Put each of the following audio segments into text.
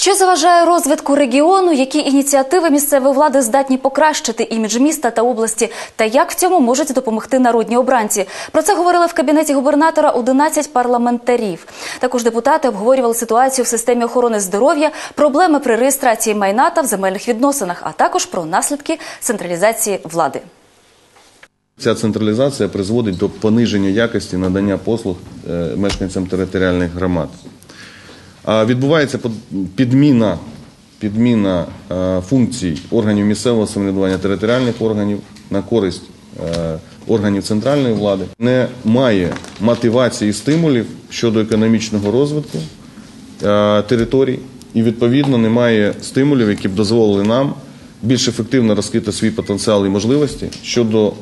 Що заважає розвитку регіону, які ініціативи місцевої влади здатні покращити імідж міста та області, та як в цьому можуть допомогти народні обранці? Про це говорили в кабінеті губернатора 11 парламентарів. Також депутати обговорювали ситуацію в системі охорони здоров'я, проблеми при реєстрації майна та в земельних відносинах, а також про наслідки централізації влади. Ця централізація призводить до пониження якості надання послуг мешканцям територіальних громад. Відбувається підміна функцій органів місцевого самоврядування, територіальних органів на користь органів центральної влади. Немає мотивації і стимулів щодо економічного розвитку територій і, відповідно, немає стимулів, які б дозволили нам більш ефективно розкрити свій потенціал і можливості щодо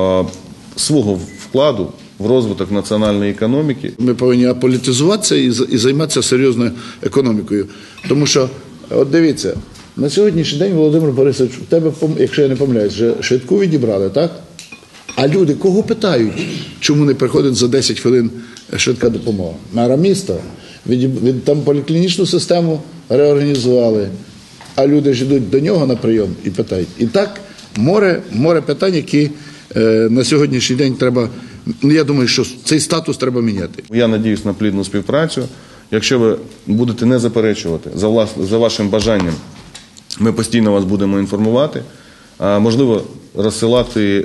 свого вкладу в розвиток національної економіки. Ми повинні аполітизуватися і займатися серйозною економікою. Тому що, от дивіться, на сьогоднішній день, Володимир Борисович, в тебе, якщо я не помиляюсь, вже швидку відібрали, так? А люди кого питають, чому не приходить за 10 хвилин швидка допомога? Мера міста. Там поліклінічну систему реорганізували, а люди ж йдуть до нього на прийом і питають. І так море питань, які на сьогоднішній день треба, я думаю, що цей статус треба міняти. Я надіюсь на плідну співпрацю. Якщо ви будете не заперечувати, за вашим бажанням, ми постійно вас будемо інформувати. Можливо, розсилати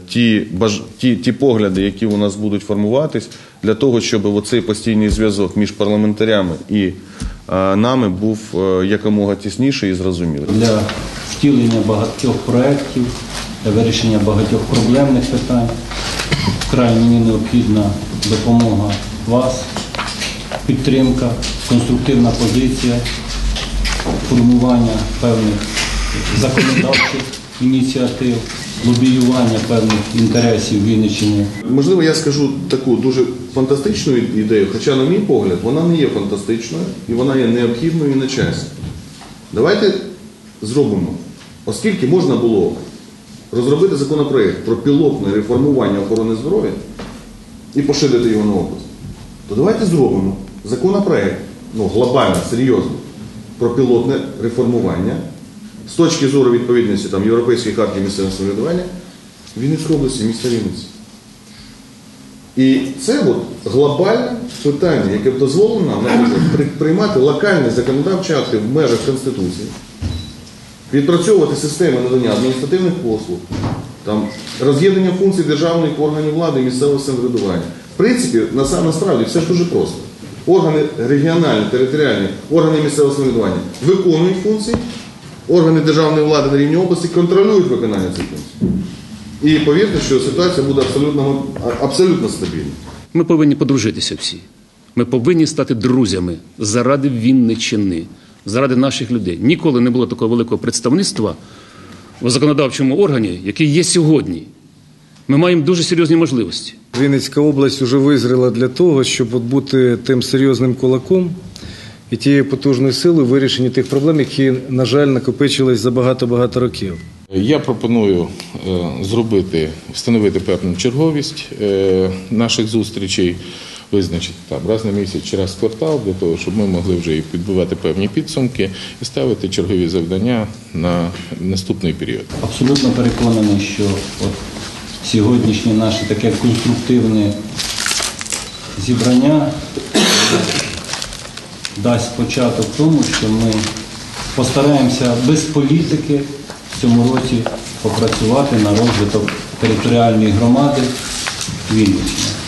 ті погляди, які у нас будуть формуватись, для того, щоб оцей постійний зв'язок між парламентарями і нами був якомога тісніший і зрозумілий. Для втілення багатьох проєктів, для вирішення багатьох проблемних питань вкрай мені необхідна допомога вас, підтримка, конструктивна позиція, формування певних законодавчих ініціатив, лобіювання певних інтересів Вінниччини. Можливо, я скажу таку дуже фантастичну ідею, хоча, на мій погляд, вона не є фантастичною і вона є необхідною і на часі. Давайте зробимо, оскільки можна було розробити законопроект про пілотне реформування охорони здоров'я і поширити його на область, то давайте зробимо законопроект, глобально, серйозно, про пілотне реформування з точки зору відповідності Європейської харти місцевого самоврядування Вінницької області, міста Вінниці. І це глобальне питання, яке б дозволило нам, наприклад, приймати локальні законодавчі акти в межах Конституції, відпрацьовувати системи надання адміністративних послуг, роз'єднання функцій державних органів влади і місцевого самоврядування. В принципі, насправді все ж дуже просто. Органи регіональні, територіальні, органи місцевого самоврядування виконують функції, органи державної влади на рівні області контролюють виконання цих функцій. І повірте, що ситуація буде абсолютно стабільна. Ми повинні подружитися всі. Ми повинні стати друзями заради Вінниччини, заради наших людей. Ніколи не було такого великого представництва в законодавчому органі, який є сьогодні. Ми маємо дуже серйозні можливості. Вінницька область вже визріла для того, щоб бути тим серйозним кулаком і тією потужною силою в вирішенні тих проблем, які, на жаль, накопичились за багато-багато років. Я пропоную встановити певну черговість наших зустрічей, визначити раз на місяць чи раз в квартал, для того, щоб ми могли вже і підбивати певні підсумки і ставити чергові завдання на наступний період. Абсолютно переконаний, що сьогоднішнє наше таке конструктивне зібрання дасть початок тому, що ми постараємося без політики в цьому році попрацювати на розвиток територіальної громади Вінниччини.